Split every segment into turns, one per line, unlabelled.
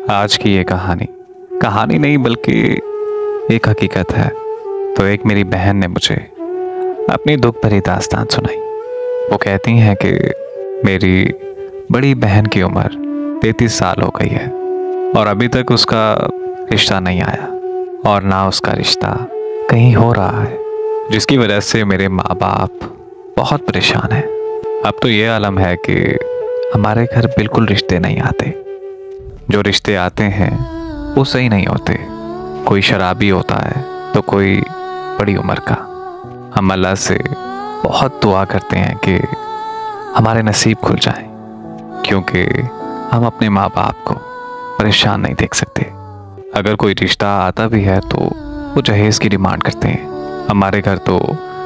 आज की ये कहानी कहानी नहीं बल्कि एक हकीकत है। तो एक मेरी बहन ने मुझे अपनी दुख भरी दास्तान सुनाई। वो कहती हैं कि मेरी बड़ी बहन की उम्र 33 साल हो गई है और अभी तक उसका रिश्ता नहीं आया और ना उसका रिश्ता कहीं हो रहा है, जिसकी वजह से मेरे माँ बाप बहुत परेशान हैं। अब तो ये आलम है कि हमारे घर बिल्कुल रिश्ते नहीं आते। जो रिश्ते आते हैं वो सही नहीं होते। कोई शराबी होता है तो कोई बड़ी उम्र का। हम अल्लाह से बहुत दुआ करते हैं कि हमारे नसीब खुल जाएं, क्योंकि हम अपने माँ बाप को परेशान नहीं देख सकते। अगर कोई रिश्ता आता भी है तो वो जहेज़ की डिमांड करते हैं। हमारे घर तो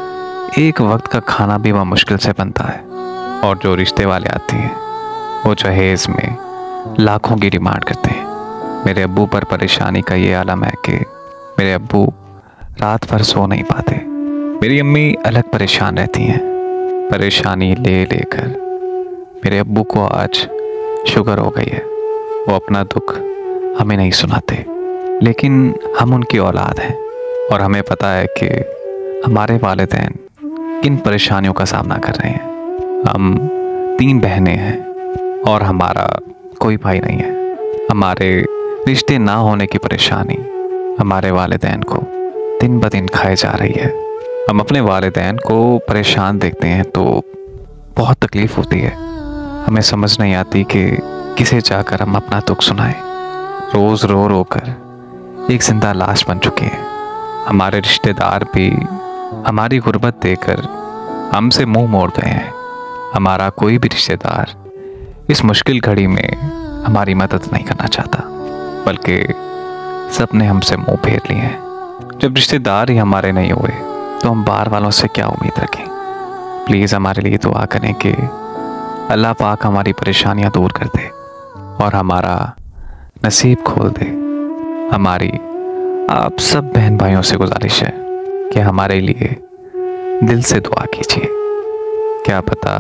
एक वक्त का खाना भी वह मुश्किल से बनता है और जो रिश्ते वाले आते हैं वो जहेज़ में लाखों की डिमांड करते हैं। मेरे अब्बू पर परेशानी का ये आलम है कि मेरे अब्बू रात भर सो नहीं पाते। मेरी अम्मी अलग परेशान रहती हैं। परेशानी ले लेकर मेरे अब्बू को आज शुगर हो गई है। वो अपना दुख हमें नहीं सुनाते, लेकिन हम उनकी औलाद हैं और हमें पता है कि हमारे वालिदैन किन परेशानियों का सामना कर रहे हैं। हम 3 बहनें हैं और हमारा कोई भाई नहीं है। हमारे रिश्ते ना होने की परेशानी हमारे वालिदैन को दिन ब दिन खाए जा रही है। हम अपने वालिदैन को परेशान देखते हैं तो बहुत तकलीफ़ होती है। हमें समझ नहीं आती कि किसे जाकर हम अपना दुख सुनाएं। रोज़ रो रो कर एक जिंदा लाश बन चुके हैं। हमारे रिश्तेदार भी हमारी गुर्बत देखकर हमसे मुंह मोड़ गए हैं। हमारा कोई भी रिश्तेदार इस मुश्किल घड़ी में हमारी मदद नहीं करना चाहता, बल्कि सब ने हमसे मुंह फेर लिए हैं। जब रिश्तेदार ही हमारे नहीं हुए तो हम बाहर वालों से क्या उम्मीद रखें। प्लीज़ हमारे लिए दुआ करें कि अल्लाह पाक हमारी परेशानियां दूर कर दे और हमारा नसीब खोल दे। हमारी आप सब बहन भाइयों से गुजारिश है कि हमारे लिए दिल से दुआ कीजिए। क्या पता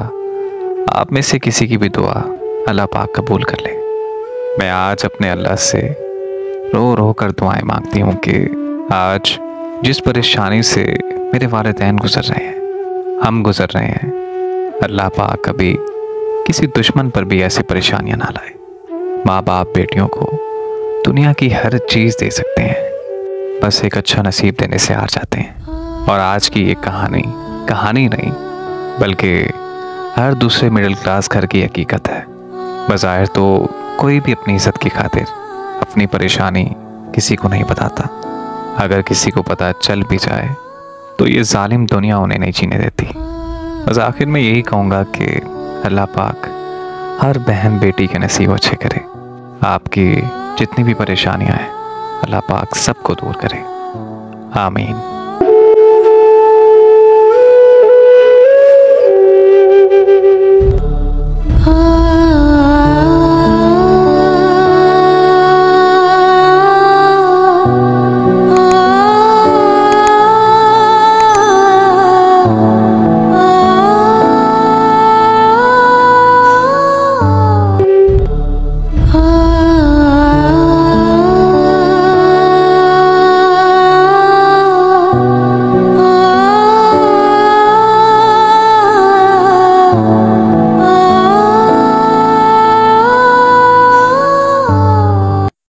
आप में से किसी की भी दुआ अल्लाह पाक कबूल कर ले। मैं आज अपने अल्लाह से रो रो कर दुआएं मांगती हूँ कि आज जिस परेशानी से मेरे वालिदैन गुजर रहे हैं, हम गुजर रहे हैं, अल्लाह पाक कभी किसी दुश्मन पर भी ऐसी परेशानियां ना लाए। माँ बाप बेटियों को दुनिया की हर चीज़ दे सकते हैं, बस एक अच्छा नसीब देने से हार जाते हैं। और आज की ये कहानी नहीं बल्कि हर दूसरे मिडिल क्लास घर की हकीकत है। बज़ाहिर तो कोई भी अपनी इज़्ज़त की खातिर अपनी परेशानी किसी को नहीं बताता। अगर किसी को पता चल भी जाए तो ये जालिम दुनिया उन्हें नहीं जीने देती। बस आखिर में यही कहूँगा कि अल्लाह पाक हर बहन बेटी के नसीब अच्छे करे। आपकी जितनी भी परेशानियाँ हैं अल्लाह पाक सबको दूर करे। आमीन।